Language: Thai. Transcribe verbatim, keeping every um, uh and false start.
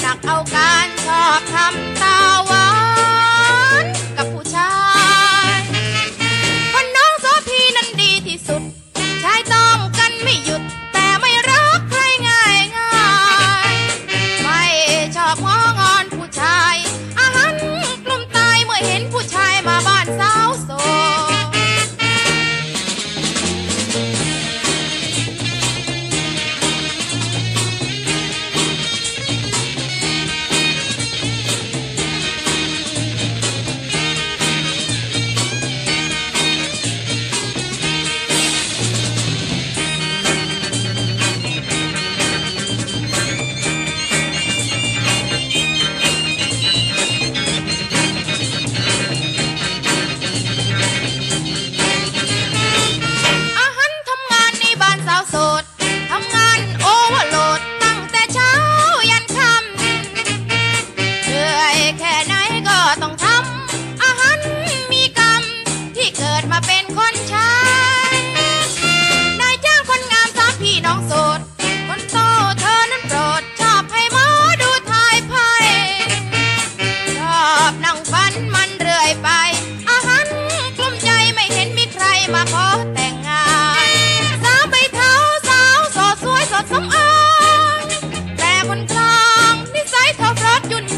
หนักเอาการชอบทำตาหวานกับผู้ชายคนน้องโสพีนั้นดีที่สุดชายต้องกันไม่หยุดแต่ไม่รักใครง่ายง่ายไม่ชอบง้องอนผู้ชายอาหารกลุ่มตายเมื่อเห็นผู้ชายมาบ้านสาวโสมาขอแต่งงานสาวไปเท้าสาวสดสวยสดสมอางแต่คนกลางนิสัยเท่าพรอดยุ่น